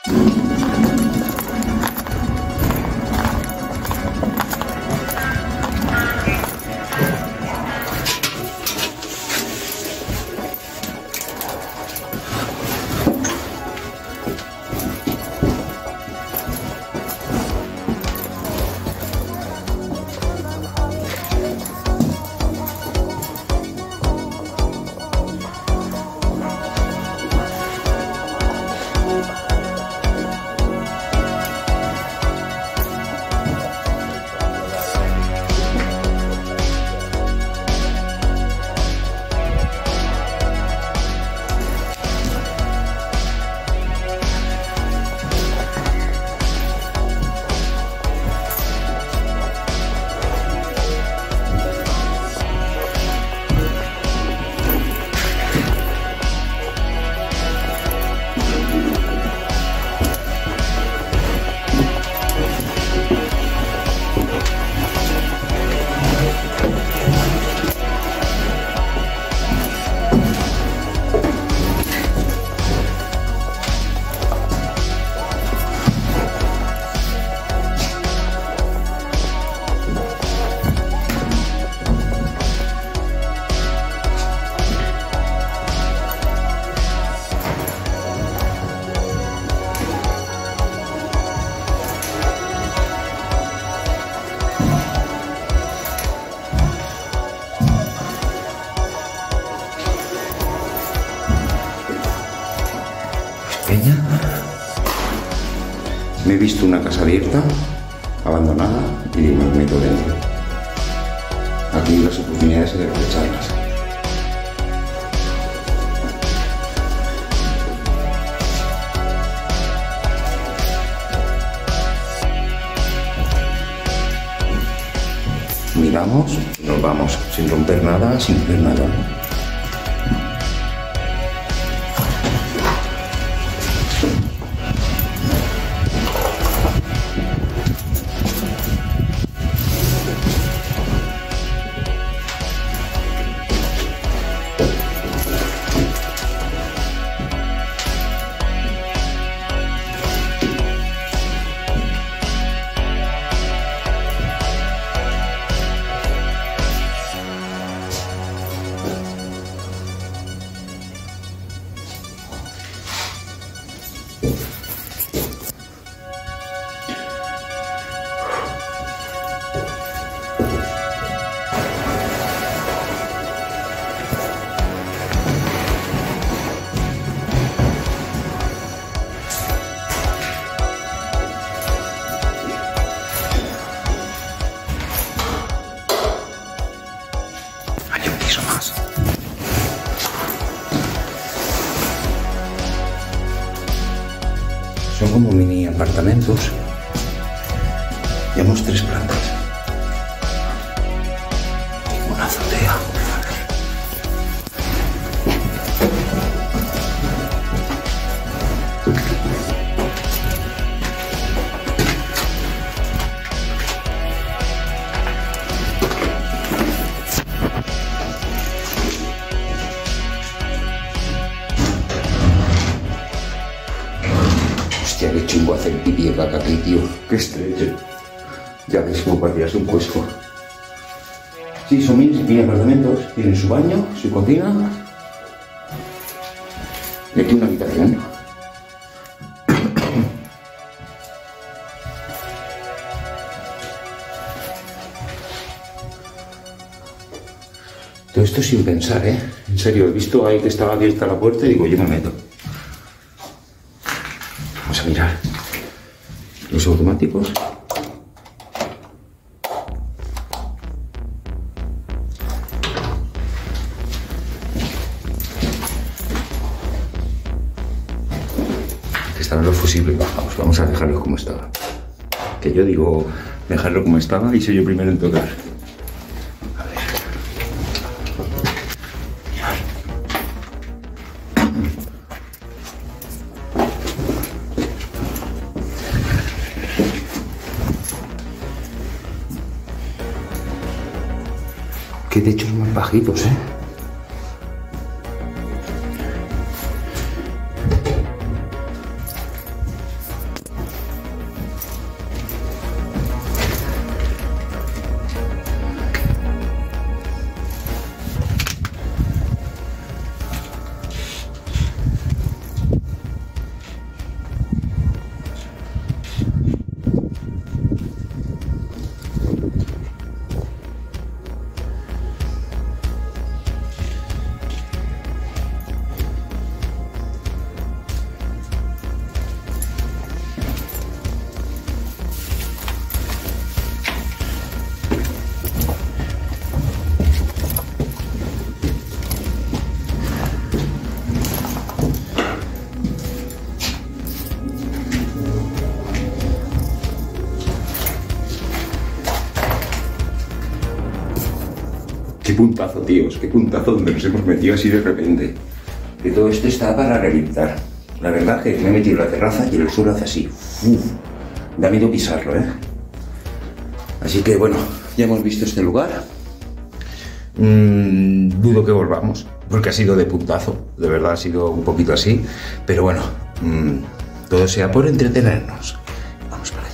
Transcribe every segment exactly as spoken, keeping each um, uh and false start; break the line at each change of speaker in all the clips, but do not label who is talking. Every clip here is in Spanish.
Peña. Me he visto una casa abierta, abandonada, y me meto dentro. Aquí las oportunidades hay que aprovecharlas. Miramos, nos vamos, sin romper nada, sin hacer nada. Son como mini apartamentos. Llevamos tres plantas. Tengo una azotea. Hostia, qué chungo hacer pipí de caca aquí, tío. Qué estrecho. Ya ves cómo parecía un puesto. Sí, son mini, mini apartamentos. Tienen su baño, su cocina. Y aquí una habitación. Todo esto sin pensar, ¿eh? En serio, he visto ahí que estaba abierta la puerta y digo, yo me meto. Vamos a mirar los automáticos. Estaban los fusibles bajados. Vamos a dejarlos como estaban. Que yo digo dejarlo como estaba y soy yo primero en tocar. A ver. Qué techos más bajitos, ¿eh? puntazo, tíos, qué puntazo donde nos hemos metido así de repente. Que todo esto está para reventar. La verdad que me he metido en la terraza y el suelo hace así. Uf, da miedo pisarlo, ¿eh? Así que bueno, ya hemos visto este lugar. Mm, dudo que volvamos, porque ha sido de puntazo. De verdad ha sido un poquito así. Pero bueno, mmm, todo sea por entretenernos. Vamos para allá.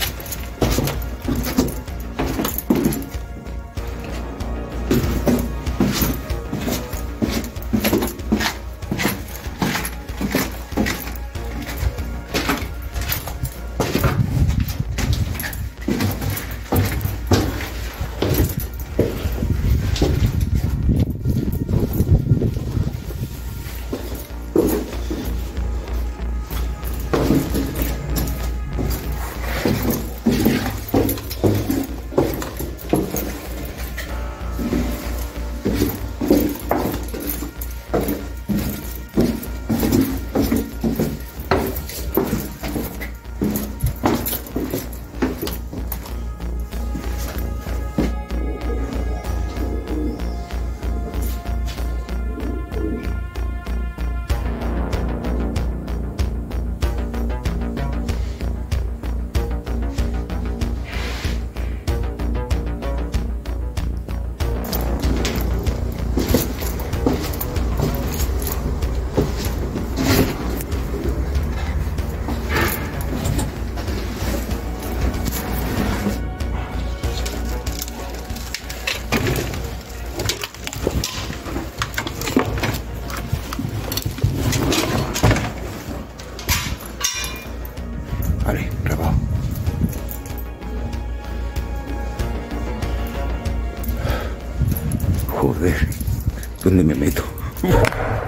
Vale, grabado. Joder, ¿dónde me meto?